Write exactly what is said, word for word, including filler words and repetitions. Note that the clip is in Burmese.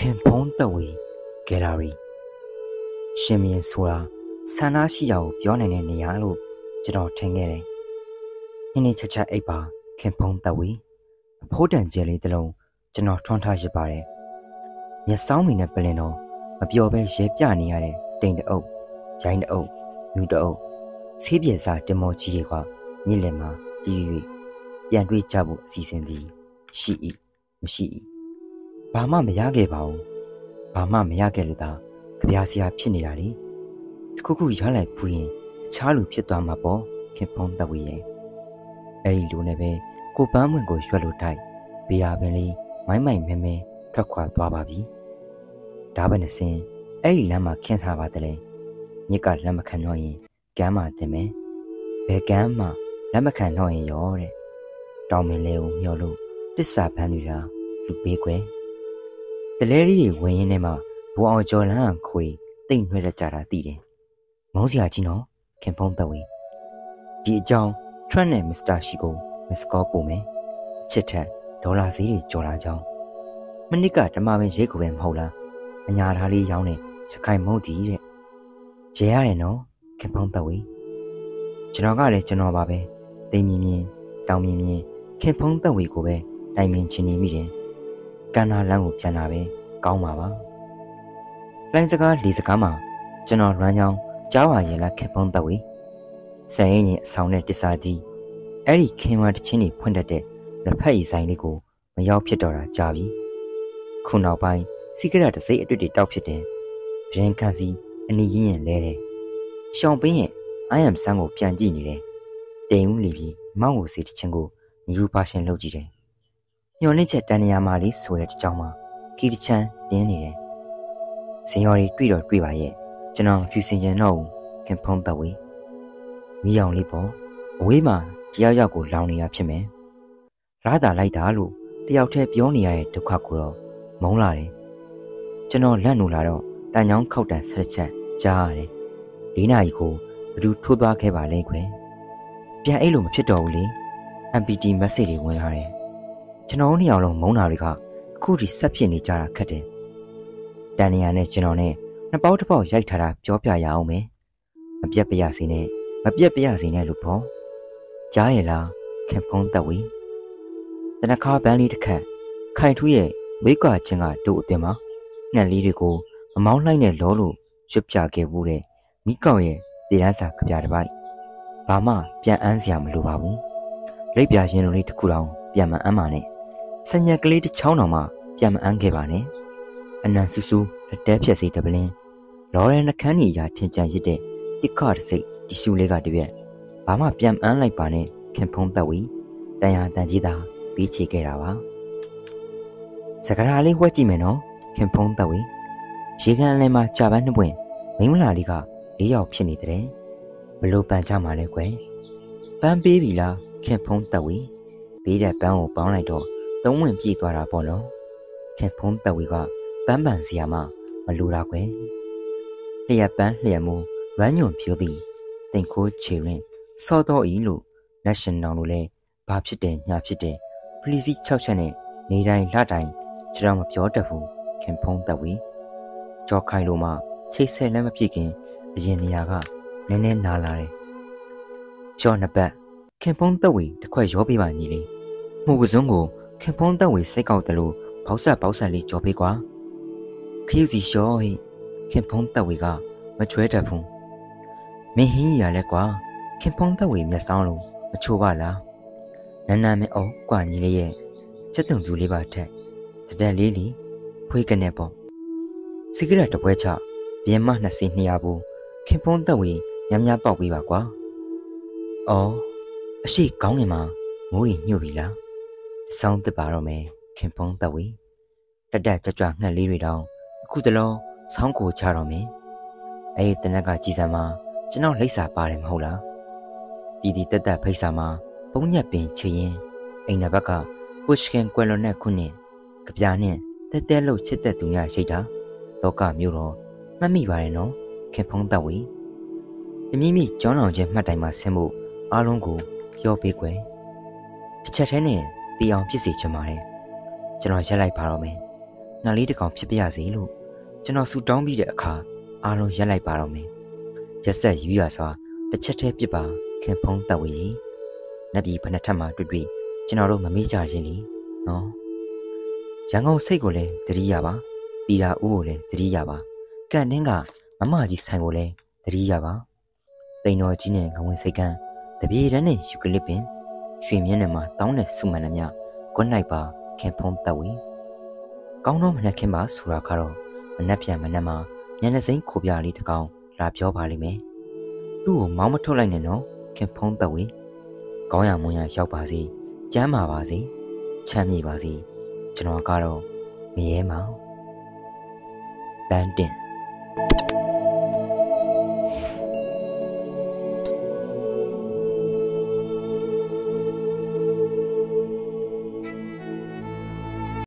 ခင်ဖုံးသက်ဝေဂယ်လာရီရှင်မြင်းဆိုတာဆန္ဒရှိရာကိုပြောနိုင်တဲ့နေရာလို့ကျွန်တော်ထင်ခဲ့တယ်။နေ့နေ့ချက်ချက်အိပ်ပါခင်ဖုံးသက်ဝေအဖိုးတန်ကျဲလေးတစ်လုံးကျွန်တော်ထွန်းထားရပါတယ်။မျက်စောင်းမီနဲ့ပလင်တော်မပျော်ပဲရဲပြနေရတဲ့တိမ်တအုပ်ဂျိုင်းတအုပ်မြူတအုပ်ဆေးပြေစားတင်မောကြီးတွေကမြစ်လယ်မှာတည်၍ပြန်တွေ့ကြဖို့အစီအစဉ်သည်ရှိ၏မရှိ၏ဘာမှမရခဲ့ပါဘူးဘာမှမရခဲ့လို့သာကြပြားစရာဖြစ်နေတာလေတခုခုရလိုက်ဘူးရင်အခြားလူဖြစ်သွားမှာပေါ့ခင်ဖုံးသက်ဝေရဲ့အဲ့ဒီလူနဲ့ပဲကိုပန်းမွင့်ကိုရွှက်လို့တိုက်ဗီရာပင်လေးမိုင်းမိုင်းမဲမဲထွက်ခွာသွားပါပြီဒါပဲနဲ့စင်အဲ့ဒီလမ်းမှာခင်းထားပါတယ်လေညစ်ကလက်မခံတော့ရင်ကမ်းမှာတင်မယ်ဘယ်ကမ်းမှာလက်မခံတော့ရင်ရောတဲ့တောင်မင်းလေးကိုမျောလို့တစ္ဆာဖမ်းနေတာလူပေးကွယ်တလဲရီတွေဝင်ရင်းထဲမှာဘိုးအောင်ကျော်လန်းခွေတိတ်နှွဲတကြတာသိတယ်မုန်းစရာကြီးနော်ခင်ဖုံးသက်ဝေဒီအကြောင်းထရက်နဲ့မစ္စတာရှိကိုမစ္စကောပို့မယ်ချစ်ထက်ဒေါ်လာဈေးတွေကျော်လာကြောင်းမနစ်ကဓမ္မပင်ရိတ်ကိုပဲမဟုတ်လားအညာသားလေးရောင်းတဲ့စခိုင်မုံတီတဲ့ရဲရတယ်နော်ခင်ဖုံးသက်ဝေကျွန်တော်ကလည်းကျွန်တော်ပါပဲတိမ်မြင်မြင်တောင်မြင်မြင်ခင်ဖုံးသက်ဝေကိုပဲတိုင်ပင်ချင်နေမိတယ်ကန္နာလန်းကိုပြန်လာပဲကောင်းပါပါလိုင်းစကားလီစကားမှာကျွန်တော်လွမ်းချောင်းကြားပါရဲ့လားခင်ဖုံးသက်ဝေဆယ်ရင်ရင်အဆောင်နဲ့တစ္ဆာကြီးအဲ့ဒီခင်ဝါတချင်းတွေဖွင့်တတ်တဲ့လက်ဖက်ရည်ဆိုင်လေးကိုမရောက်ဖြစ်တော့တာကြာပြီခုနောက်ပိုင်းစီကရတစိမ့်အတွေ့တွေတောက်ဖြစ်တယ်ဗျင်ခန်းစီအနီးရင်းရင်လဲတယ်ရှောင်းပင်းရဲ့အိုင်အမ်ဆန်းကိုပြန်ကြည့်နေတယ်တိမ်ဦးလီပြီးမောင်ကိုစီတချင်းကိုညူပါရှင်လုပ်ကြည့်တယ်ညှော်လင့်ချက်တန်နေရာမှာလေးဆိုတဲ့တကြောင်မှာကီတချမ်းတင်းနေတယ်စင်ရော်တွေတွေ့တော့တွေ့ပါရဲ့ကျွန်တော်ဖြူစင်ချင်တော့ခင်ဖုံးသက်ဝေမိအောင်လေးပေါ့အဝေးမှာတယောက်ယောက်ကိုလောင်နေတာဖြစ်မယ်ရတာလိုက်တာလို့တယောက်တည်းပြောနေရတဲ့ဒုက္ခကိုတော့မုန်းလာတယ်ကျွန်တော်လက်နူလာတော့တန်ချောင်းခောက်တန်ဆက်ချက်ကြားရတယ်လေးနာရီကိုဘသူထိုးသွားခဲ့ပါလဲခွင်ပြန်အိတ်လို့မဖြစ်တော့ဘူးလေ အမ် ပီ တီ message တွေဝင်လာတယ်ကျွန်တော်နှစ်ယောက်လုံးမုန်းတာတွေကအခုထိဆက်ဖြစ်နေကြတာခက်တယ်တန်နေရနဲ့ကျွန်တော်နဲ့နှစ်ပေါက်တစ်ပေါက်ရိုက်ထားတာပြောပြရအောင်မယ်မပြတ်ပြရစေနဲ့မပြတ်ပြရစေနဲ့လို့ပေါ့ကြားရလားခင်ဖုံးသက်ဝေတနခါပန်းလေးတစ်ခတ်ခိုင်ထူးရဲ့ဝိကွာချင်းကတို့အတင်မှာနှက်လေးတွေကိုမမောင်းလိုက်နဲ့လောလို့ရွတ်ပြခဲ့ဘူးတဲ့မိကောက်ရဲ့တည်တန်းစာကြပြတစ်ပိုက်ဘာမှပြန်အန်းစရာမလိုပါဘူးလိပ်ပြရင်လိုလေးတစ်ခုတောင်ပြန်မအန်းပါနဲ့ဆညက်ကလေးတစ်ချောင်းတောင်မှပြန်မအန်းခဲ့ပါနဲ့အနံဆူဆူလက်တဲဖြက်စီတပလင်းလော်ရဲနှခမ်းကြီးရာထင်ကြံရစ်တဲ့တိခတ်စိတ်ဒီရှူလေးကတပြက်ဘာမှပြန်အန်းလိုက်ပါနဲ့ခင်ဖုံးသက်ဝေတန်ရာတန်ကြီးသာပြီးချေခဲ့တာပါစကားလေးဝှက်ကြည့်မယ်နော်ခင်ဖုံးသက်ဝေရေကန်အလဲမှာကြာပန်းနှစ်ပွင့်မိမလာလေးကလေးယောက်ဖြစ်နေတယ်ဘလို့ပန်ကြမှာလဲကွယ်ပန်းပေးပြီလားခင်ဖုံးသက်ဝေပေးတဲ့ပန်းကိုပေါင်းလိုက်တော့သုံးဝင်ပြည့်သွားတာပေါ့နော်ခင်ဖုံးသက်ဝေကပန်းပန်စီယာမမလိုတာကွယ်လျက်ပန်းလျက်မူဝမ်းညွန်ဖြိုးပြီးတင်ခိုးချေရင်စောတော့ဤလို့လက်ရှင်တောင်လို့လဲဘာဖြစ်တယ်ညာဖြစ်တယ်ပလီစီ၆ချက်နဲ့နေတိုင်းလတိုင်းကျွန်တော်မပြောတတ်ဘူးခင်ဖုံးသက်ဝေကြောခိုင်လို့မှချိတ်ဆက်လည်းမပြည့်ခင်အရင်နေရာကနည်းနည်းနားလာတယ်ကြောနှစ်ပတ်ခင်ဖုံးသက်ဝေတစ်ခွက်ရောပေးပါညီလေးမှုကစုံကိုခင်ဖုံးသက်ဝေစိတ်ကောက်တယ်လို့ဘောက်ဆက်ဘောက်ဆက်လေးကြောပေးကွာခရုစီရှောဟိခင်ဖုံးသက်ဝေကမချွဲတတ်ဘူးမင်းဟင်းရလဲကွာခင်ဖုံးသက်ဝေမျက်စောင်းလို့မချိုးပါလားနန်းနန်းမအော်ကွာညီလေးရဲ့ချက်တုံပြူလေးပါထက်တတက်လေးလီဖွေးကနေပေါ့စီကရက်တပွဲချပြင်းမနှစ်စီနှစ်ရဘူးခင်ဖုံးသက်ဝေညံ့ညံ့ပေါက်ပေးပါကွာအော်အရှိကောင်းငင်မှာမိုးရီညှို့ပြီလားစောင်းတစ်ပါတော့မယ်ခင်ဖုံးသက်ဝေတက်တက်ကြွကြွငှက်လေးတွေတောင်အခုတလုံးဆောင်းကိုချတော့မယ်အဲ့ဒီတနက်ကကြည်စံမှာကျွန်တော်လိပ်စာပါတယ်မဟုတ်လားဒီဒီတက်တက်ဖိတ်စာမှာပုံညက်ပင်ချရင်အိမ်နဘက်ကပုရှခင်ကွယ်လွန်တဲ့ခုနှစ်ကြပြနဲ့တဲတဲလို့ချစ်တဲ့သူများရှိတာလောကမျိုးတော့မှတ်မိပါတယ်နော်ခင်ဖုံးသက်ဝေတမီးမိကျောင်းတော်ချင်းမှတ်တိုင်မှာဆင်းဖို့အားလုံးကိုပြောပေးကွယ်တစ်ချက်တည်းနဲ့ပြီးအောင်ဖြစ်စေချင်ပါတယ်ကျွန်တော်ရက်လိုက်ပါတော့မယ်ငါလေးတစ်ကောင်ဖြစ်ပြရစီလို့ကျွန်တော်ဆူတောင်းပြီးတဲ့အခါအားလုံးရက်လိုက်ပါတော့မယ်ရက်ဆက်ယူရစွာတစ်ချက်တည်းပြစ်ပါခင်ဖုံးတက်ဝေးနတ်ပြည်ဘဏ္ဍထက်မှတွေ့တွေ့ကျွန်တော်တို့မမေ့ကြရင်လीနော်ရန်ကုန်စိတ်ကိုလည်းတတိယပါတီတာဦးကိုလည်းတတိယပါကန်တင်းကမမကြီးဆိုင်ကိုလည်းတတိယပါတိန်တော်ကြီးနဲ့ငဝင်စိတ်ကန်းတပြေတန်းနဲ့ယူကလစ်ပင်ရွှေမြင်းနဲ့မှာတောင်းတဲ့စုမှန်နှမြကွန်နိုင်ပါခင်ဖုံးတက်ဝေးကောင်းတော့မနှက်ခင်ပါဆိုတာကတော့မနှက်ပြန်မနှက်မှာညနေစိမ့်ခိုပြလေးတစ်ကောင်လာပြောပါလိမ့်မယ်သူ့ကိုမောင်းမထုတ်လိုက်နဲ့နော်ခင်ဖုံးတက်ဝေးကောင်းရမွန်ရရောက်ပါစေကျမ်းပါပါစေချမ်းမြေပါစေကျွန်တော်ကတော့ငရဲမောင်တန်းတင်